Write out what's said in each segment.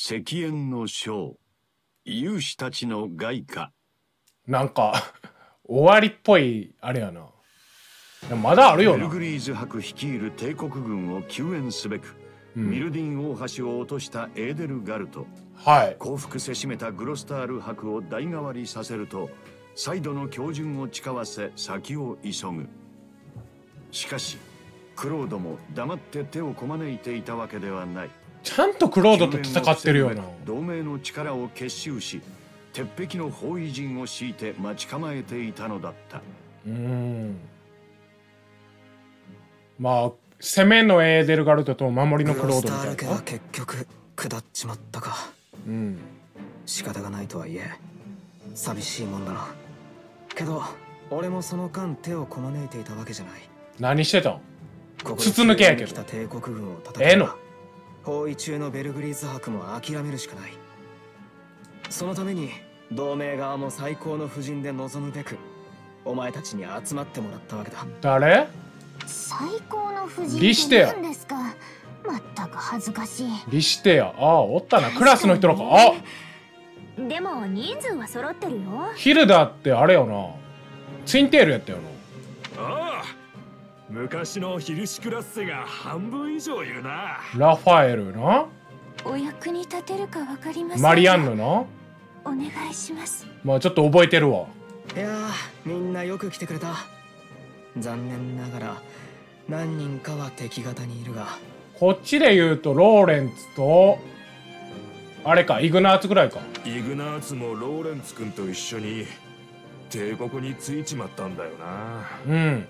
石煙の章、勇士たちの外貨。 なんか終わりっぽいあれやな。でもまだあるよな。 ベルグリーズ伯率いる帝国軍を救援すべく、ミルディン大橋を落としたエーデルガルト、降伏せしめたグロスタール伯を代替わりさせると、再度の教順を誓わせ先を急ぐ。しかしクロードも黙って手をこまねいていたわけではない。 ちゃんとクロードと戦ってるよな。 同盟の力を結集し、鉄壁の包囲陣を敷いて待ち構えていたのだった。 まあ攻めのエーデルガルトと守りのクロードみたいな。 グロスタール家は結局下っちまったか。仕方がないとはいえ寂しいもんだな。けど俺もその間手をこまねいていたわけじゃない。 何してたん？筒抜けやけど。 包囲中のベルグリーズ伯も諦めるしかない。そのために同盟側も最高の布陣で臨むべくお前たちに集まってもらったわけだ。 誰？ 最高の布陣って何ですか？まったく恥ずかしい。 リシテア、ああおったな、クラスの人らか。あ、 でも人数は揃ってるよ。 ヒルダってあれよな、ツインテールやったよな。 ああ、昔のヒルシクラッセが半分以上いるな。 ラファエルな。 お役に立てるか分かりません。 マリアンヌな。 お願いします。 まあちょっと覚えてるわ。 いやみんなよく来てくれた。残念ながら何人かは敵方にいるが、 こっちで言うとローレンツとあれか、イグナーツぐらいか。 イグナーツもローレンツ君と一緒に帝国についちまったんだよな。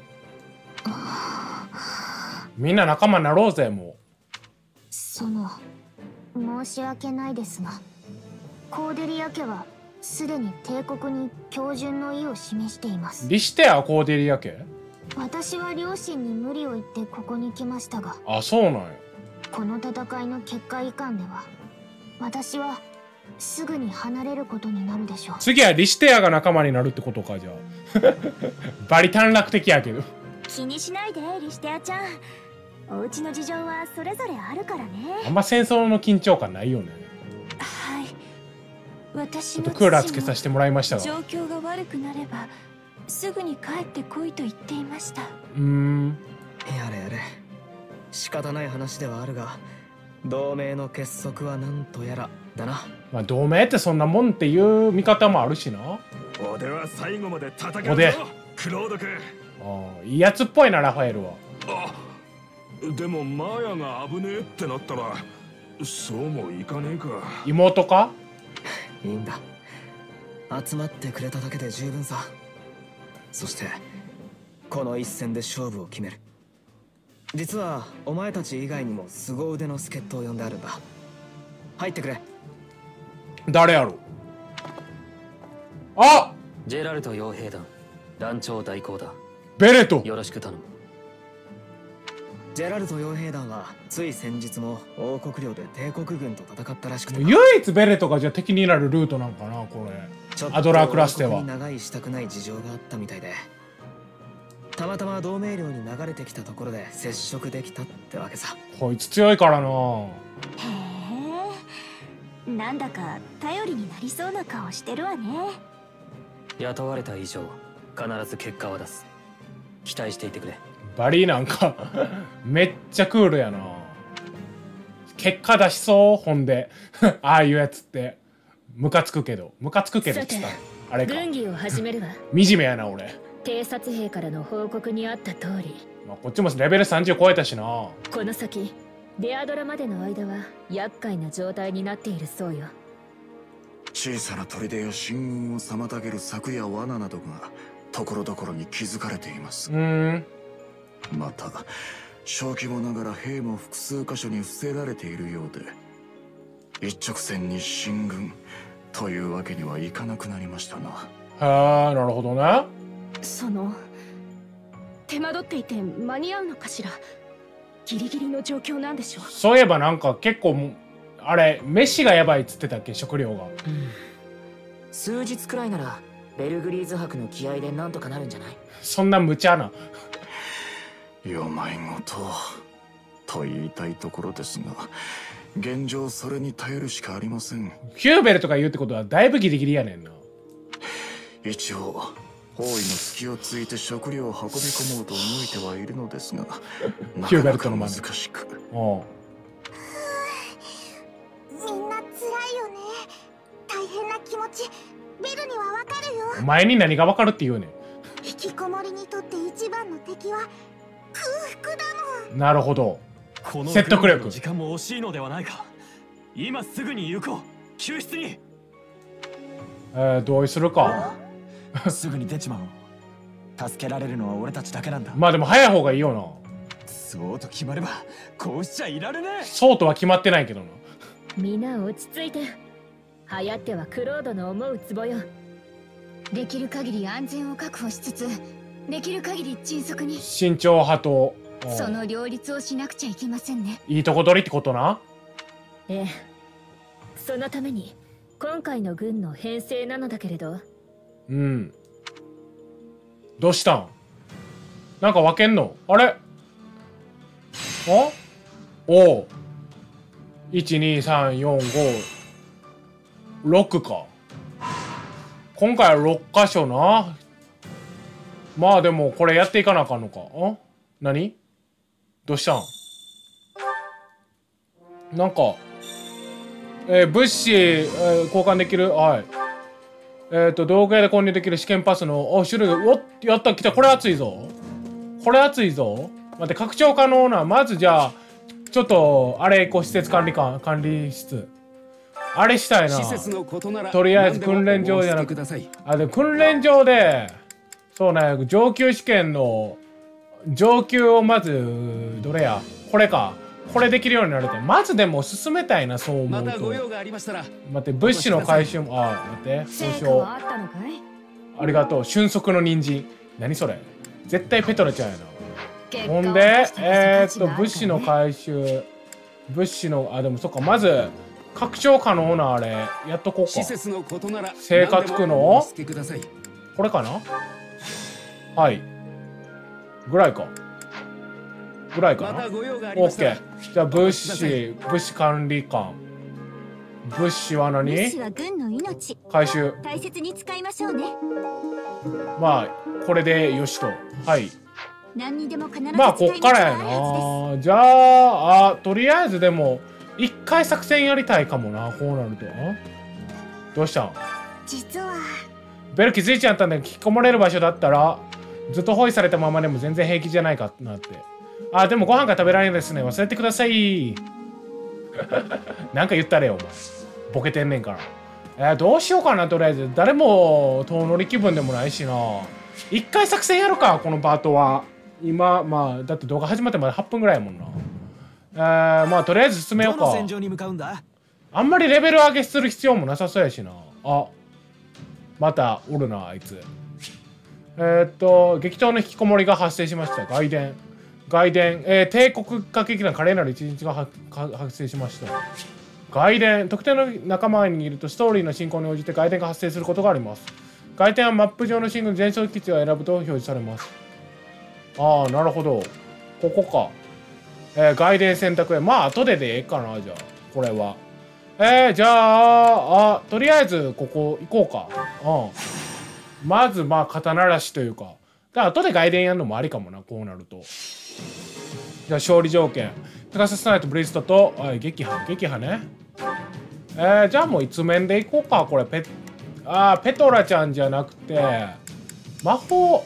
みんな仲間になろうぜ。もう申し訳ないですが、コーデリア家はすでに帝国に標準の意を示しています。 リシテアコーデリア家？ 私は両親に無理を言ってここに来ましたが、 あ、そうなんや。 この戦いの結果以下では私はすぐに離れることになるでしょう。 次はリシテアが仲間になるってことか。じゃあバリ短絡的やけど。 気にしないでリシテアちゃん、お家の事情はそれぞれあるからね。 あんま戦争の緊張感ないよね。 はい、私ちょっとクーラーつけさせてもらいましたが、 状況が悪くなればすぐに帰ってこいと言っていました。 やれやれ、仕方ない話ではあるが、同盟の結束はなんとやらだな。 まあ同盟ってそんなもんっていう見方もあるしな。 俺は最後まで戦うぞ、クロード君。 いいやつっぽいな、ラファエルは。 でもマーヤが危ねえってなったらそうもいかねえか。 妹か？ いいんだ、集まってくれただけで十分さ。そしてこの一戦で勝負を決める。実はお前たち以外にも凄腕の助っ人を呼んであるんだ。入ってくれ。 誰やろ？あ、 ジェラルト傭兵団団長代行だ。 ベレト、 よろしく頼む。 ジェラルト傭兵団はつい先日も王国領で帝国軍と戦ったらしくて、 唯一ベレトがじゃあ敵になるルートなんかな、これ。アドラークラスでは長居したくない事情があったみたいで、たまたま同盟領に流れてきたところで接触できたってわけさ。 こいつ強いからな。 へえ、なんだか頼りになりそうな顔してるわね。 雇われた以上必ず結果は出す。期待していてくれ。 バリーなんかめっちゃクールやな。結果出しそう。ほんでああいうやつってムカつくけどって言ったらあれか。 軍議を始めるわ。 惨めやな俺。 偵察兵からの報告にあった通り、 まあこっちもレベル30超えたしな。 この先デアドラまでの間は厄介な状態になっているそうよ。 小さな砦や進軍を妨げる柵や罠などがところどころに築かれています。また小規模ながら兵も複数箇所に伏せられているようで、一直線に進軍というわけにはいかなくなりましたな。 はあ、なるほどね。 手間取っていて間に合うのかしら。ギリギリの状況なんでしょう。 そういえばなんか結構あれ飯がやばいっつってたっけ、食料が。 数日くらいならベルグリーズ伯の気合でなんとかなるんじゃない？ そんな無茶な。 よまいごとと言いたいところですが、 現状それに頼るしかありません。 ヒューベルとか言うってことはだいぶギリギリやねんな。 一応包囲の隙をついて食料を運び込もうと動いてはいるのですが、 ヒューベルトの真似。 難しく。 みんな辛いよね。大変な気持ちベルにはわかるよ。 お前に何がわかるって言うねん。 引きこもりにとって一番の敵は空腹だもん。 なるほど。説得力。 時間も惜しいのではないか。今すぐに行こう。救出に。 同意するか。 すぐに出ちまおう。助けられるのは俺たちだけなんだ。 まあでも早い方がいいよな。 そうと決まればこうしちゃいられねえ。 そうとは決まってないけどな。 みんな落ち着いて。流行ってはクロードの思うツボよ。 できる限り安全を確保しつつ、できる限り迅速に。 慎重派とその両立をしなくちゃいけませんね。 いいとこ取りってことな。 ええ、そのために今回の軍の編成なのだけれど。 うん。どうしたん？なんか分けんの？あれ？おう。1、2、3、4、5、6か。今回は6箇所な。まあでもこれやっていかなあかんのか。何？どうしたん？なんか、物資、交換できる。はい。道具屋で購入できる試験パスの、種類が、やった、来た。これ熱いぞ。これ熱いぞ。待って、拡張可能な。まずじゃあ、ちょっと、あれ、施設管理室。あれしたいな。とりあえず訓練場じゃなくて。でも訓練場で、そうね、上級試験の、上級をまず、どれや。これか。これできるようになると。まずでも進めたいな、そう思うと。待って、物資の回収も、待って、交渉。ありがとう。俊足の人参。何それ？絶対ペトラちゃんやな。ほんで、物資の回収。物資の、でもそっか、まず、拡張可能なあれ、やっとこうか。生活苦のこれかな？はい。ぐらいか。ぐらいかな。オッケー。じゃあ物資管理官。物資は何？ 物資は軍の命。 回収。 大切に使いましょうね。 まあこれでよしと。はい。 何にでも必ずまあこっからやな。じゃあとりあえずでも一回作戦やりたいかもな。こうなると。どうしたん？ 実はベル気づいちゃったんで、引きこもれる場所だったらずっと包囲されたままでも全然平気じゃないかなって。でもご飯が食べられないですね。忘れてください。なんか言ったれよ、お前。ボケてんねんから。どうしようかな、とりあえず。誰も遠乗り気分でもないしな。一回作戦やるか、このパートは。今、まあ、だって動画始まってまだ8分ぐらいやもんな。まあ、とりあえず進めようか。あんまりレベル上げする必要もなさそうやしな。またおるな、あいつ。激闘の引きこもりが発生しました。外伝、帝国歌劇団華麗なる一日が発生しました。外伝、特定の仲間にいるとストーリーの進行に応じて外伝が発生することがあります。外伝はマップ上の進軍前奏基地を選ぶと表示されます。なるほど。ここか。外伝選択へ。まあ、後でええかな、じゃあ。これは。じゃあ、とりあえず、ここ行こうか。まず、まあ、肩慣らしというか。後で外伝やるのもありかもな、こうなると。じゃあ、勝利条件。ペガサスナイト、ブリストと、撃破ね。じゃあもう一面でいこうか、これ。ペトラちゃんじゃなくて、魔法、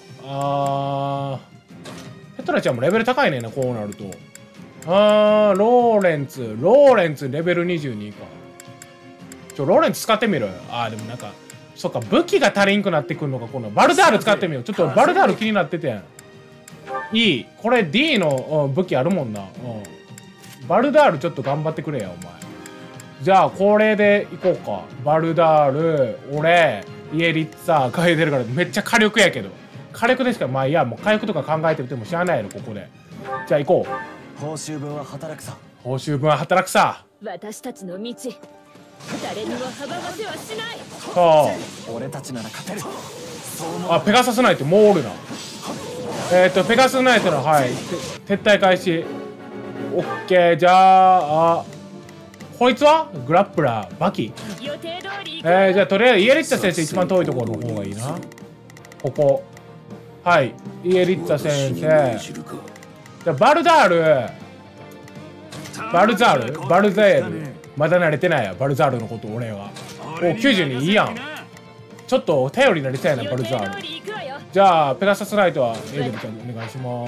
ペトラちゃんもレベル高いねんな、こうなると。ローレンツ、レベル22か。ローレンツ使ってみる。でもなんか、そっか、武器が足りんくなってくるのか、このバルダール使ってみよう。ちょっとバルダール気になっててん。いい。これ D の武器あるもんな。バルダールちょっと頑張ってくれや、お前。じゃあ、これでいこうか。バルダール、俺、イエリッツァ、ガイデルからめっちゃ火力やけど。火力ですから、まあいや、もう火力とか考えてても知らないやろ、ここで。じゃあ行こう。報酬分は働くさ。 報酬分は働くさ。 私たちの道。誰にも阻ませはしない。 俺たちなら勝てる。 ペガサスナイトもうおるな。ペガサスナイトの、はい、撤退開始。オッケー、じゃあ、 こいつはグラップラー、バキ。じゃあとりあえずイエリッツァ先生一番遠いところの方がいいな。ここ。はい。イエリッツァ先生。じゃあバルザール。バルザール。まだ慣れてないや、バルザールのこと俺は。お、92いいやん。ちょっと頼りになりそうやな、バルザール。じゃあ、ペガサスライトはエーデルちゃんお願いします。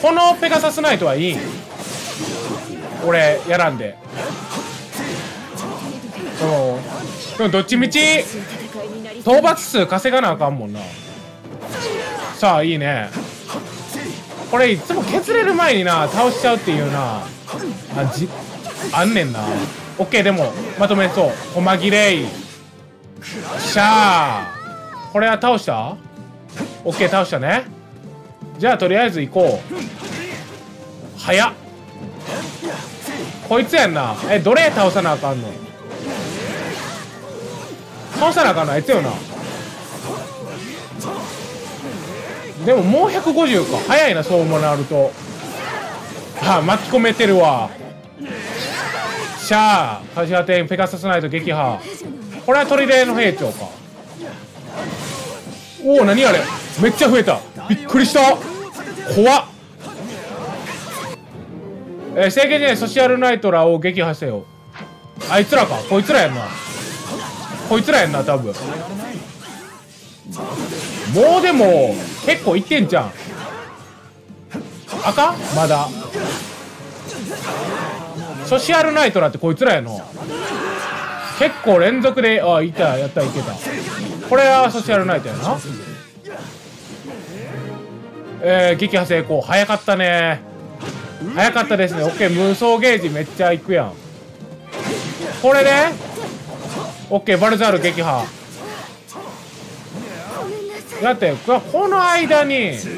このペガサスナイトはいいん？俺、やらんで。でもどっちみち、討伐数稼がなあかんもんな。さあ、いいね。これ、いつも削れる前にな、倒しちゃうっていうな。あんねんな。オッケー、でも、まとめそう。細切れい。しゃー。これは倒した？オッケー、倒したね。じゃあ、とりあえず行こう。早っ。こいつやんな。どれ倒さなあかんの？倒さなあかんのあいつよな。でももう150か。早いな、そうもなると。あ、巻き込めてるわ。しゃー。柏店ペガサスナイト撃破。これは砦の兵長か。おお、何あれ。めっちゃ増えた。びっくりした。怖っ。制限時代ソシアルナイトラを撃破せよ。あいつらか。こいつらやんな。こいつらやんな、多分。もうでも結構いってんじゃん。あかんまだ。ソシアルナイトラってこいつらやの。結構連続で、あ、いた、やった、いけた。これはソシアルナイトやな。撃破成功。早かったね。早かったですね。オッケー、無双ゲージめっちゃいくやん。これでオッケー、バルザール撃破。だってこの間に、じ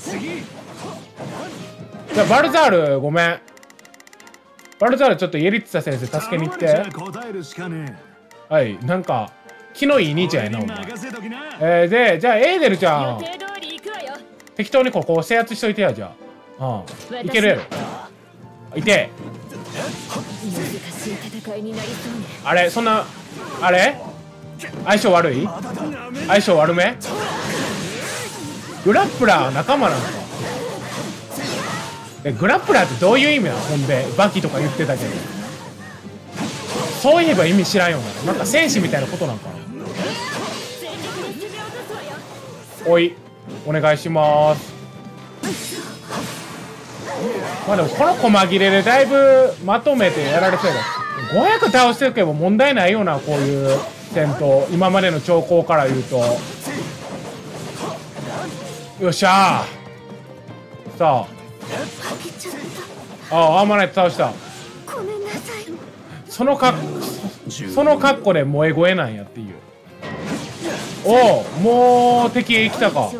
ゃあバルザールごめん。バルザールちょっとイエリッツァ先生助けに行って。はい、なんか気のいい兄ちゃんやなお前。でじゃあエーデルちゃん適当にここ制圧しといてや。じゃあいけるやろ。いて。あれそんなあれ相性悪い？相性悪め？グラップラー仲間なのか。グラップラーってどういう意味なの？ほんでバキとか言ってたけど、そういえば意味知らんよな。なんか戦士みたいなことなんかな。おいお願いします。まあでもこの細切れでだいぶまとめてやられそうだ。500倒しておけば問題ないよな、こういう戦闘。今までの兆候から言うと。よっしゃー。さあ、アーマーナイト倒した。その格好で萌え声なんやっていう。おお、もう敵へ来たか。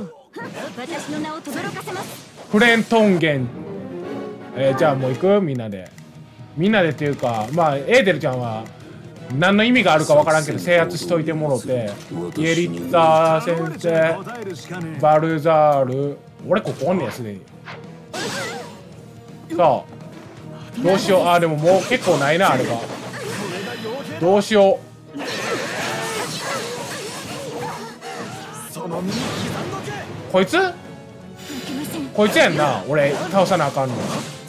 フレントンゲン。じゃあもう行く？みんなで。みんなでっていうか、まあエーデルちゃんは何の意味があるか分からんけど制圧しといてもろて。イエリッツァ先生、バルザール。俺ここおんねやすでに。さあどうしよう。あ、でももう結構ないなあれが。どうしよう。こいつやんな。俺倒さなあかんの。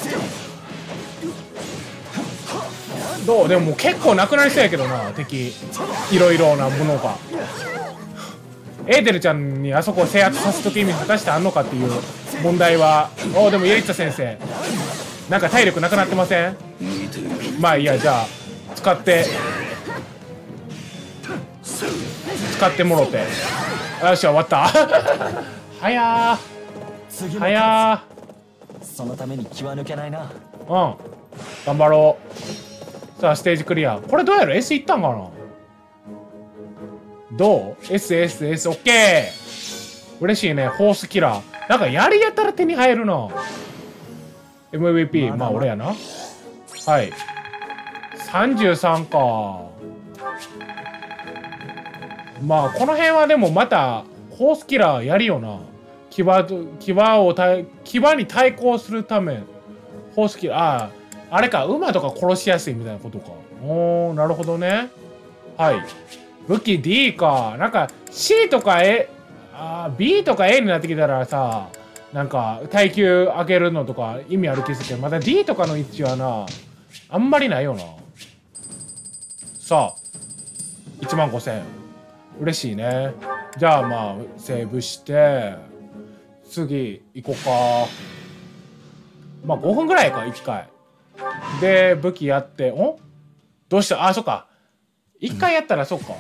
どう？でももう結構なくなりそうやけどな敵。いろいろなものが。エーデルちゃんにあそこを制圧させとく意味果たしてあんのかっていう問題は。お、でもイエリッツァ先生なんか体力なくなってません？まあいいや、じゃあ使ってもろて。よっしゃ終わった。早ー。 そのために気は抜けないな。 頑張ろう。さあステージクリア。これどうやる？ S いったんかな。どう？ S オッケー。嬉しいね。ホースキラーなんかやりやたら手に入るな。 MVP まあ俺やな。はい33か。まあこの辺はでもまたホースキラーやりよな。牙に対抗するためホースキラー。 あれか、馬とか殺しやすいみたいなことか。おー、なるほどね。はい。武器 D か。なんか C とか B とか A になってきたらさ、なんか耐久上げるのとか意味ある気するけど、まだ D とかの位置はな、あんまりないよな。さあ、15,000。嬉しいね。じゃあまあ、セーブして、次行こうか。まあ5分ぐらいか、1回。で、武器やって、どうした？あ、そっか。1回やったらそっか。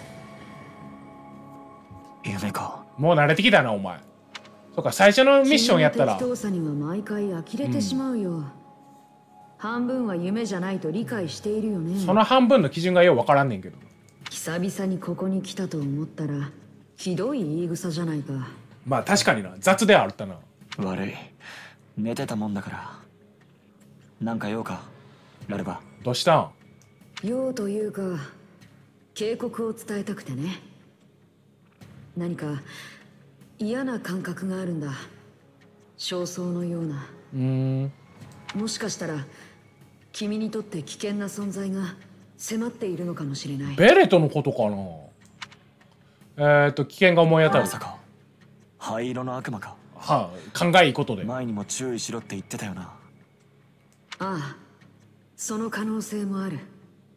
夢か。 もう慣れてきたな、お前。そっか、最初のミッションやったら。 適当さには毎回呆れてしまうよ。半分は夢じゃないと理解しているよね。 その半分の基準がようわからんねんけど。 久々にここに来たと思ったら、ひどい言い草じゃないか。 まあ確かにな、雑ではあったな。 悪い。寝てたもんだから。なんか用か、ラルバ。 どうしたん？ 用というか、警告を伝えたくてね。何か嫌な感覚があるんだ。焦燥のような。もしかしたら君にとって危険な存在が迫っているのかもしれない。 ベレトのことかな。危険が思い当たる。 まさか灰色の悪魔か。 はあ、考えいいことで。 前にも注意しろって言ってたよな。 ああ、その可能性もある。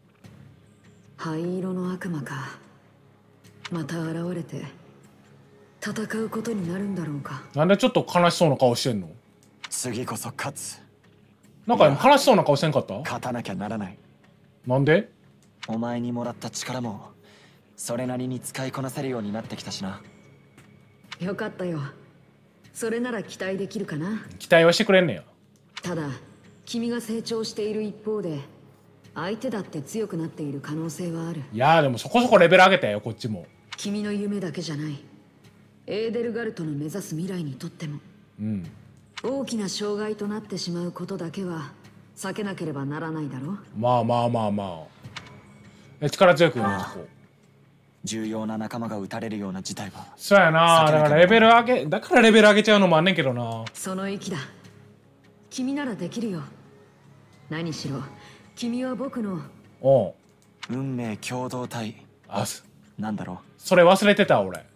灰色の悪魔か。また現れて戦うことになるんだろうか。 なんでちょっと悲しそうな顔してんの？ 次こそ勝つ。 なんか悲しそうな顔せんかった？ 勝たなきゃならない。 なんで？ お前にもらった力もそれなりに使いこなせるようになってきたしな。 よかったよ。それなら期待できるかな。 期待はしてくれんねや。 ただ君が成長している一方で相手だって強くなっている可能性はある。 いやーでもそこそこレベル上げたよこっちも。 君の夢だけじゃない。エーデルガルトの目指す未来にとっても、大きな障害となってしまうことだけは避けなければならないだろう。 まあ力強くなってこう。 重要な仲間が撃たれるような事態は。 そうやな。だからレベル上げちゃうのもあんねんけどな。 その息だ。君ならできるよ。何しろ君は僕の運命共同体。なんだろう。 それ忘れてた俺。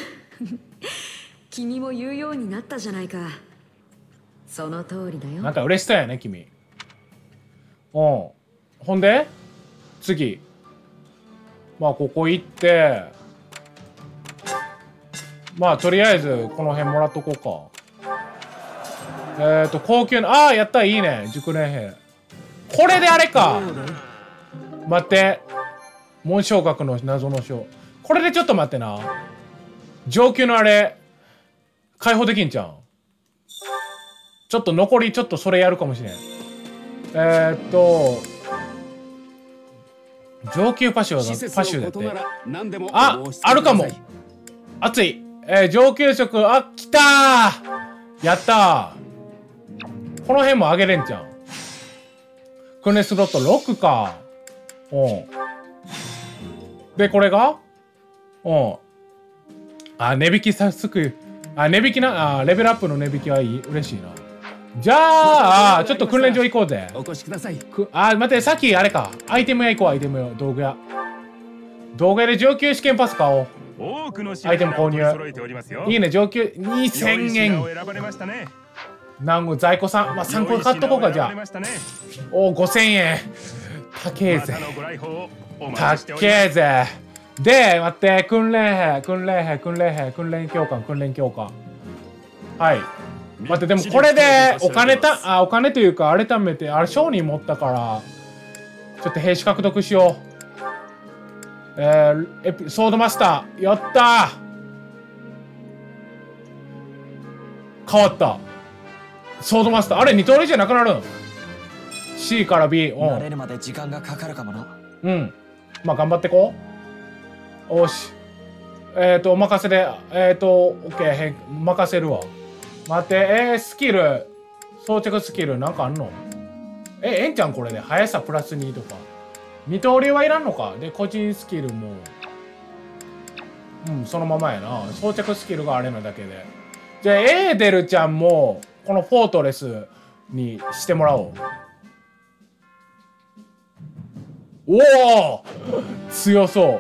君も言うようになったじゃないか。その通りだよ。 なんか嬉しそうやね君。ほんで次まあここ行ってまあとりあえずこの辺もらっとこうか。高級なやった、いいね。熟練兵これであれか。待って、紋章学の謎の章。これでちょっと待ってな。上級のあれ解放できんじゃん。ちょっと残りちょっとそれやるかもしれん。上級パシュだって。あるかも。熱い。上級職、来たー。やったー。この辺も上げれんじゃん。訓練スロット6か。で、これが値引きさすく。値引きな、レベルアップの値引きはいい。嬉しいな。じゃあ、ちょっと訓練場行こうぜ。 お越しください。 待って、さっきあれか。アイテム屋行こう、アイテム屋。道具屋。道具屋で上級試験パス買おう。アイテム購入。いいね、上級2000円。在庫さん、3個買っとこうか、じゃあ。5000円。高えぜ。高えぜ。で、待って、訓練教官。はい。待って、でもこれでお金というか、改めて、商人持ったから、ちょっと兵士獲得しよう。ソードマスター、やったー。変わった。ソードマスター、あれ、2通りじゃなくなるん？ C から B。 慣れるまで時間がかかるかもな。 まあ、頑張ってこう。よし。お任せで、オッケー、任せるわ。待って、スキル、装着スキル、なんかあんの？ええんちゃんこれで、速さプラス2とか。二刀流はいらんのか。で、個人スキルも、そのままやな。装着スキルがあれなだけで。じゃあ、エーデルちゃんも、このフォートレスにしてもらおう。 おお強そう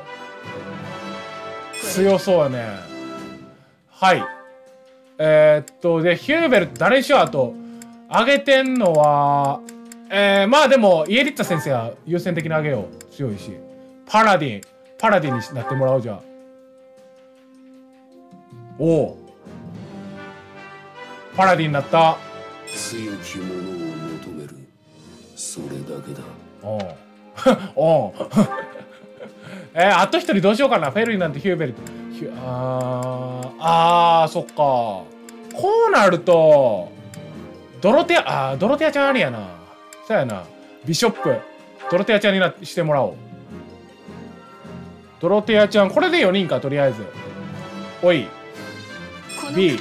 強そうやね。はい。でヒューベルト誰にしよう。あと上げてんのはまあでもイエリッツァ先生は優先的に上げよう。強いしパラディンになってもらおう。じゃあおおパラディンになった。 強きものを求める、それだけだ。 おうおうあと一人どうしようかな。フェルイなんてヒューベルトそっか。こうなるとドロテアちゃんありやな。そうやな。ビショップドロテアちゃんにしてもらおう。ドロテアちゃんこれで4人か。とりあえずおい B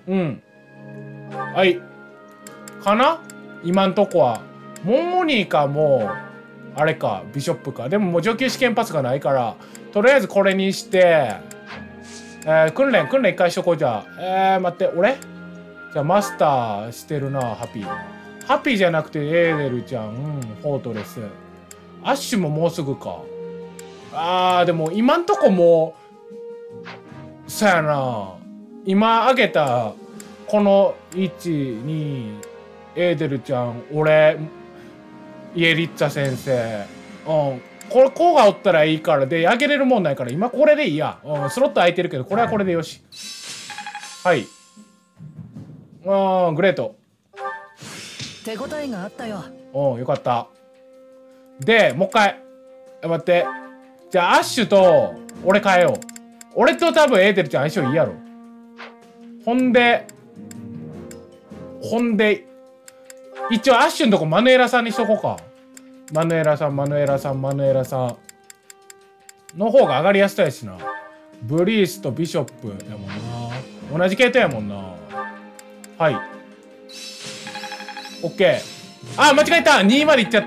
はいかな。今んとこはモンモニーかもうあれかビショップか。でももう上級試験パスがないからとりあえずこれにして訓練一回しとこう。じゃあ待って俺じゃあマスターしてるな。ハピーじゃなくてエーデルちゃん、フォートレスアッシュももうすぐか。でも今んとこもうそやな。今あげたこの12エーデルちゃん俺イエリッツァ先生これこうがおったらいいからであげれるもんないから今これでいいや。スロット空いてるけどこれはこれでよし。はいグレート。 手応えがあったよ。 よかった。でもう一回待って。じゃあアッシュと俺変えよう。俺と多分エーデルちゃん相性いいやろ。ほんで一応アッシュのとこマヌエラさんにしとこうか。マヌエラさんの方が上がりやすそうやしな。ブリースとビショップやもんな。同じ系統やもんな。はい OK。 間違えた。2までいっちゃった。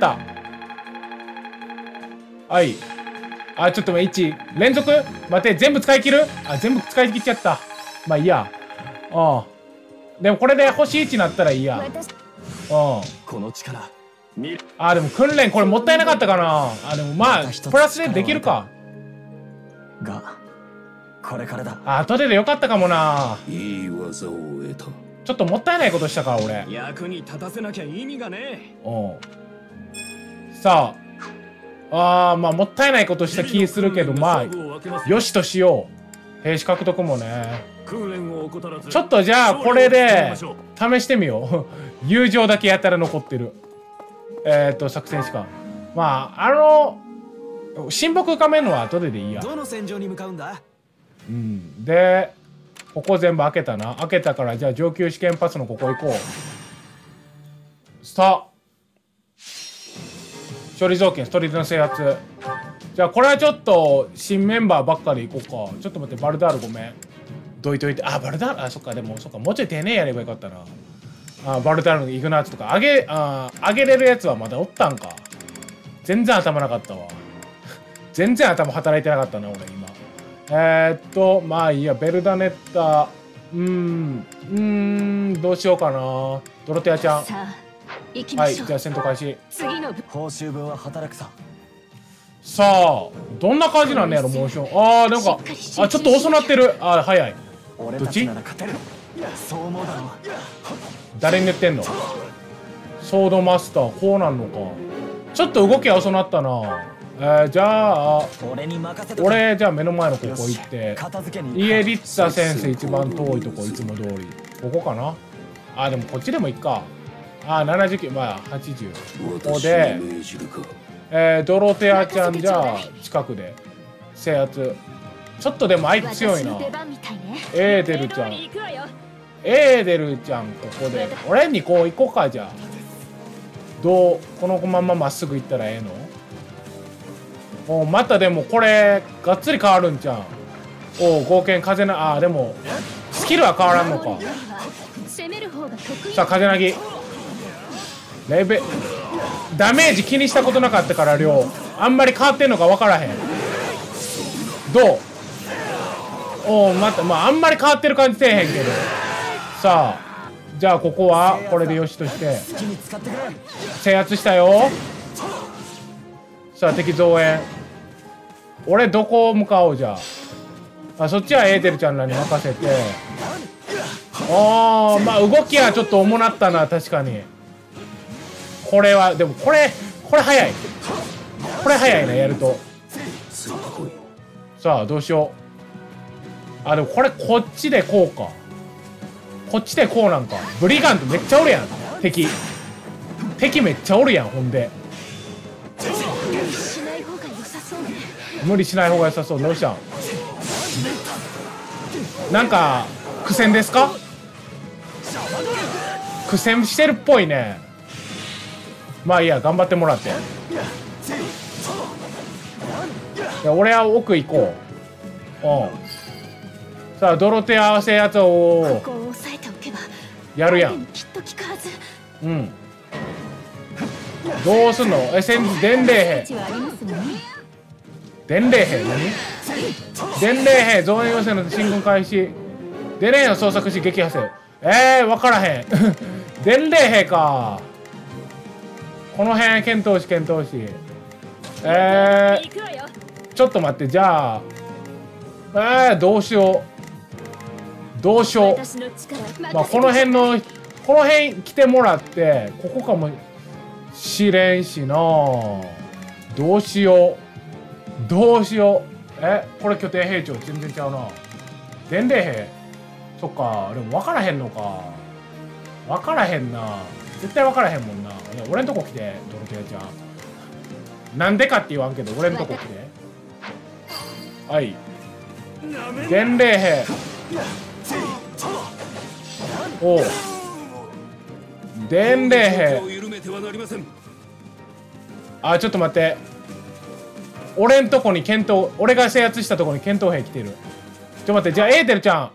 はい。ちょっと1連続待って。全部使い切る。全部使い切っちゃった。まあいいや。でもこれで星1になったらいいや。この力でも訓練これもったいなかったかな。でもまあプラスでできるか。 がこれからだ。 後でよかったかもな。 いい技を得た。 ちょっともったいないことしたから俺。 役に立たせなきゃ意味がねえ。さあまあもったいないことした気するけどまあよしとしよう。兵士獲得もね。ちょっとじゃあこれで試してみよう。友情だけやたら残ってる。作戦士官。まあ親睦深めるのは後でいいや。 どの戦場に向かうんだ。 でここ全部開けたな。開けたからじゃあ上級試験パスのここ行こう。さあ処理条件ストリートの制圧。じゃあこれはちょっと新メンバーばっかでいこうか。ちょっと待って。バルダールごめんどいといて。バルダールそっか。でもそっかもうちょい丁寧やればよかったな。バルダールのイグナーツとか上げれるやつはまだおったんか。全然頭なかったわ。全然頭働いてなかったな俺今。まあいいや。ベルダネッタどうしようかな。ドロテアちゃん。はいじゃあ戦闘開始。 次の報酬分は働くさ。 さあどんな感じなんねやろモーション。なんかちょっと遅なってる。早い。どっち誰に言ってんの。ソードマスターこうなんのか。ちょっと動きが遅なったな。じゃあ俺じゃあ目の前のここ行ってイエリッツァ先生一番遠いとこいつも通りここかな。でもこっちでもいいか。79まあ80。ここでドロテアちゃんじゃあ近くで制圧。ちょっとでもあいつ強いな。エーデルちゃんここで俺にこう行こうか。じゃあこのまままっすぐ行ったらええの。またでもこれがっつり変わるんじゃん。合計風なでもスキルは変わらんのか。さあ風なぎダメージ気にしたことなかったから量あんまり変わってんのか分からへん。どうまああんまり変わってる感じせえへんけど。さあじゃあここはこれでよしとして制圧したよ。 さあ敵増援。俺どこ向かおうじゃあ。そっちはエーテルちゃんらに任せて。ああ、まあ動きはちょっと重なったな、確かに。これはでもこれ早い。これ早いな、やると。さあどうしよう。あ、でもこれこっちでこうか。こっちでこうなんか。ブリガントめっちゃおるやん。敵めっちゃおるやん。ほんで無理しない方が良さそう。どうしたん。なんか苦戦ですか。苦戦してるっぽいね。まあいいや、頑張ってもらって。いや俺は奥行こう。さあドロテア合わせやつをやるやん。うん。どうすんの。伝令兵。伝令兵何。伝令兵増援要請の進軍開始。伝令兵を捜索し撃破せよ。分からへん。伝令兵か。この辺検討し。ちょっと待って、じゃあどうしよう。まあこの辺来てもらってここかもしれんしな。どうしよう。これ拠点兵長全然ちゃうな。伝令兵。そっか、でも分からへんのか。分からへんな。絶対分からへんもんな。いや俺んとこ来て、ドロテアちゃん。なんでかって言わんけど俺んとこ来て。はい。伝令兵。おう。伝令兵。あ、ちょっと待って。俺んとこに俺が制圧したとこに戦闘兵来てる。ちょっと待って、じゃあエーテルちゃん。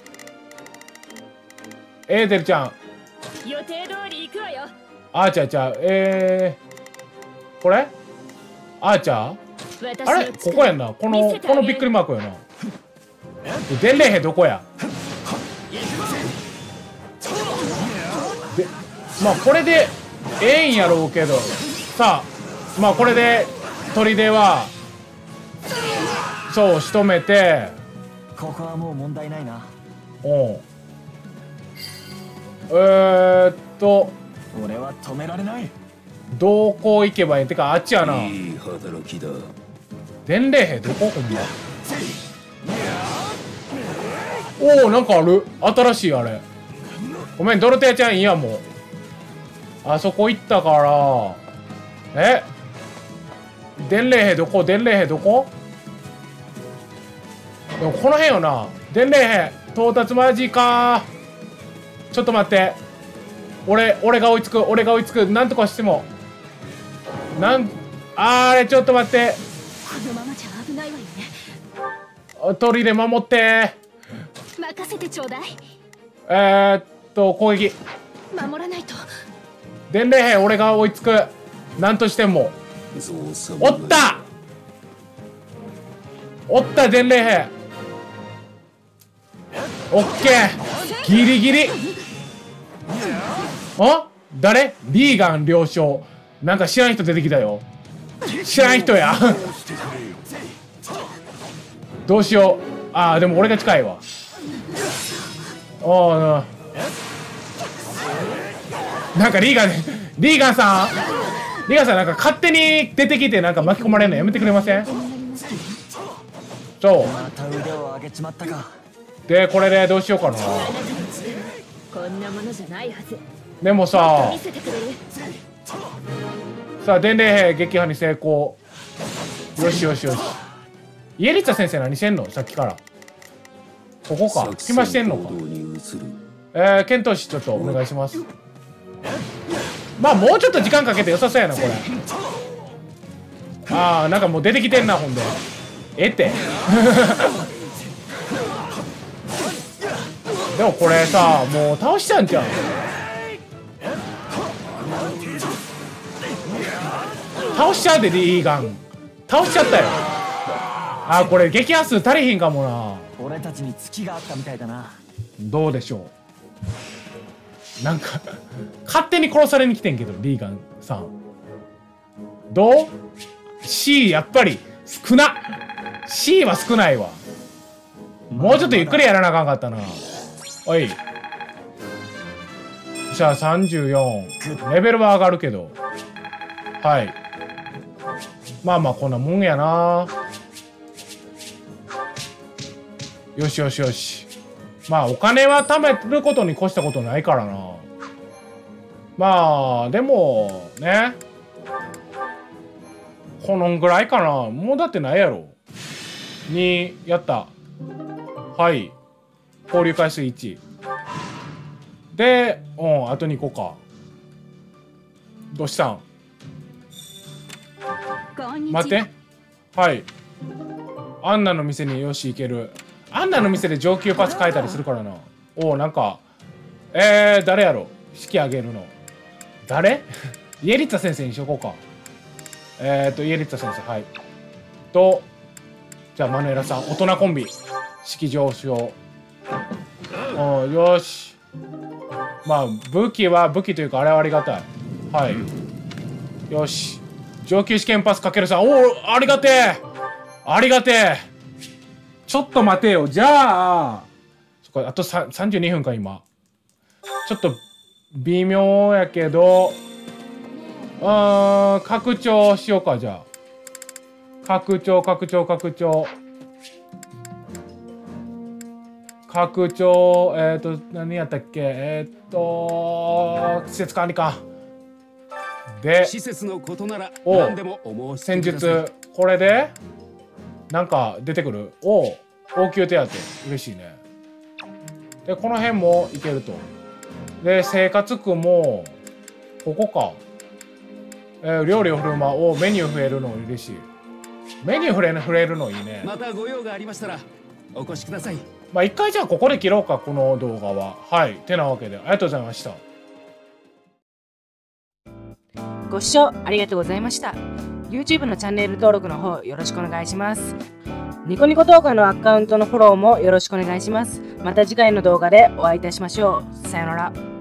予定通り行くわよ。アーチャーちゃう。これアーチャー。あれここやんな。このびっくりマークやな。伝令兵どこや。でまあこれでええんやろうけどさあ、まあこれで砦はそう仕留めて。 ここはもう問題ないな。 俺は止められない。 どこ行けばいい。てかあっちやな。 いい働きだ。 伝令兵どこほんま。おお、なんかある。新しいあれ。ごめんドロテアちゃんいいや。もうあそこ行ったから。伝令兵どこ。でもこの辺よな。伝令兵到達マジか。ちょっと待って。俺が追いつく。なんとかしても。あれちょっと待って。このままじゃ危ないわよね。砦で守って。 任せてちょうだい。 攻撃。 守らないと。 伝令兵俺が追いつく。なんとしても。おった伝令兵。オッケー。ギリギリ。誰？リーガン了承。なんか知らん人出てきたよ。知らん人や。どうしよう。でも俺が近いわ。なんかリーガンさんなんか勝手に出てきてなんか巻き込まれるのやめてくれません？そう。でこれでどうしようかな。 こんなものじゃないはず。 でもさあ伝令兵撃破に成功。よし。イエリッツァ先生何してんの。さっきからここか。暇してんのか。検討士ちょっとお願いします。まあもうちょっと時間かけて良さそうやなこれ。なんかもう出てきてんな。ほんでってでもこれさもう倒しちゃうんじゃん。倒しちゃうでリーガン。倒しちゃったよ。これ撃破数足りひんかもな。 俺たちに月があったみたいだな。 どうでしょう。なんか勝手に殺されに来てんけどリーガンさん。どう C やっぱり少な。 C は少ないわ。もうちょっとゆっくりやらなあかんかったな。おい。じゃあ34。レベルは上がるけど。はい。まあまあこんなもんやな。よしよしよし。まあお金は貯めることに越したことないからな。まあでもね。このぐらいかな。もうだってないやろ。にやった。はい。交流回数1。で、あと2個か。どうしたん？待って。はい。アンナの店によし行ける。アンナの店で上級パス変えたりするからな。なんか、誰やろ？式あげるの。誰？イエリッツァ先生にしよこうか。イエリッツァ先生、はい。じゃあ、マヌエラさん、大人コンビ。式上昇。よし。まあ、武器というか、あれはありがたい。はい。よし。上級試験パスかけるさん。ありがてえ。ありがてえ。ちょっと待てよ。じゃあ、あと32分か、今。ちょっと、微妙やけど、拡張しようか、じゃあ。拡張。何やったっけ施設管理官。で、 施設のことなら何でもお申し付けください。 戦術、これで、なんか出てくる。応急手当。嬉しいね。で、この辺もいけると。で、生活区も、ここか。料理を振る舞う。メニュー増えるの嬉しい。メニュー触れるのいいね。 またご用がありましたらお越しください。 まあ一回じゃあここで切ろうか、この動画は。はい。てなわけで、ありがとうございました。 ご視聴ありがとうございました。YouTube のチャンネル登録の方よろしくお願いします。ニコニコ動画のアカウントのフォローもよろしくお願いします。また次回の動画でお会いいたしましょう。さよなら。